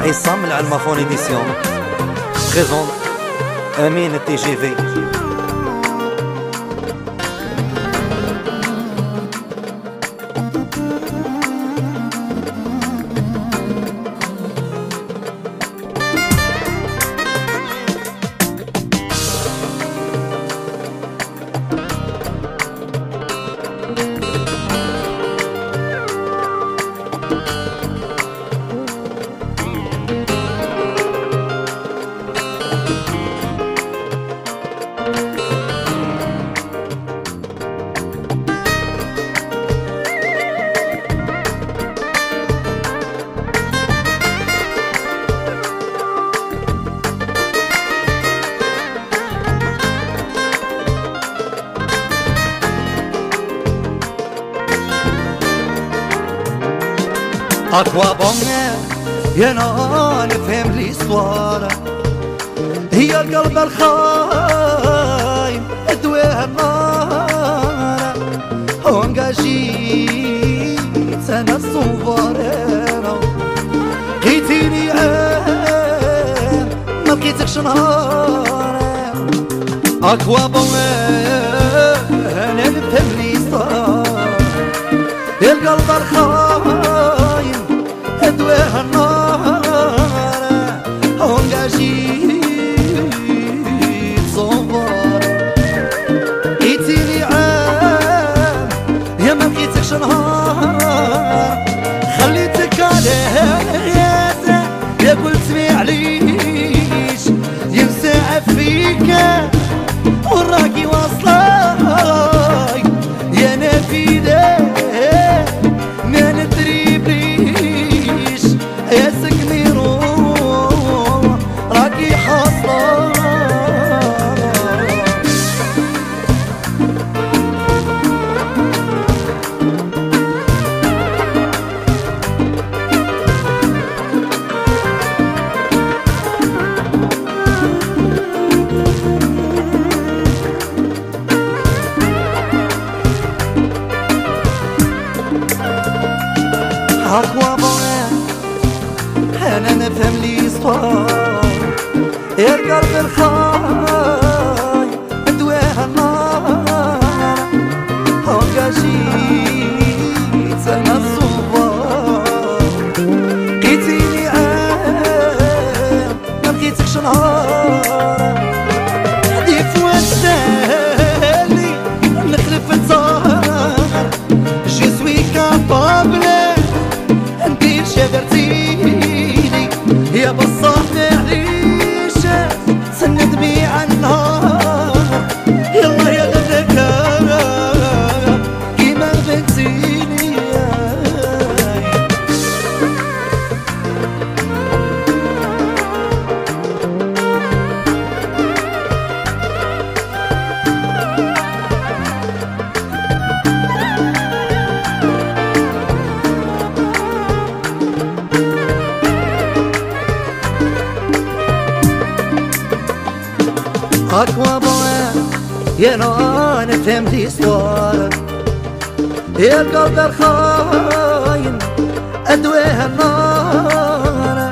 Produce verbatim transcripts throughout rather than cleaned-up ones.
Issam l'Almaphone Édition présente Amine T G V. À quoi bon يا انا نفهم l'histoire هي القلب الخاين ادويه النار وانقاشيت انا الصوفاريرة لقيتيني عام ما لقيتكش نهار À quoi bon انا نفهم l'histoire هي القلب الخاين ادويه النار وانقاشيت صوفار لقيتيني عام يا ما لقيتكش نهار خليتك عليا يا قلت معليش ينسى فيك وراكي واصلاي يا نافذة ما ندري بليش يا سكني روح راكي حاصلة À quoi bon أنا نفهم l'histoire يا القلب الخاين ادويه النار وانقاشيت أنا الصوفار لقيتيني عام ما لقيتكش نهار دي فوات سالي نخلف الزهر جو سوي كابابل ندير شادرتيني يا بصح معليش سند بي عالنهار يلا يا غداك كيما بنتيني À quoi bon يا انا نفهم l'histoire يا القلب الخاين ادويه النار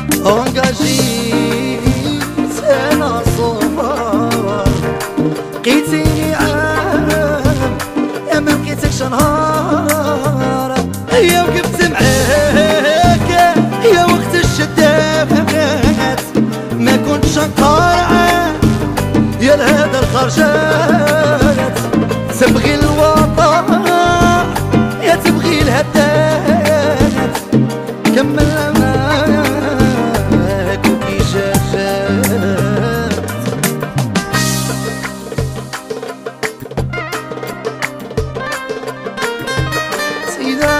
وانقاشيت انا صوفار لقيتيني عام يا ما لقيتكش نهار يا وقفت معاك يا وقت الشدات ما كنتش نقارعك يا لهذا الخرجات تبغي الوطن يا تبغي الهدات كمل معاك وكي جاجات سيدة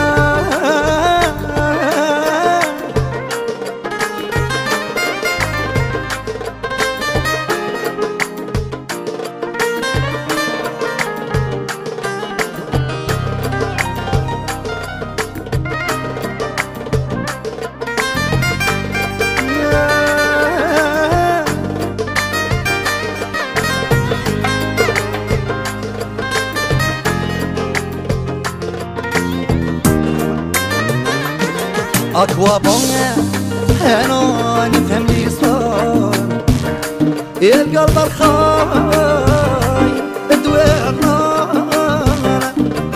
À quoi bon أنا يا القلب الخاين دواء النار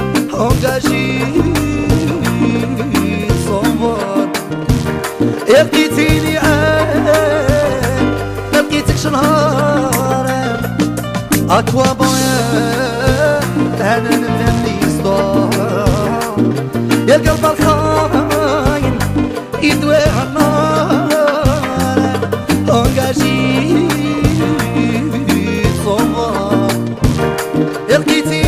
انجاجي صبر يا بقيتيني عام ما بقيتكش نهار اكوا بويا انا نفهم لي صداع يا القلب الخاين يدواء النار انجاجي صبر لقيتي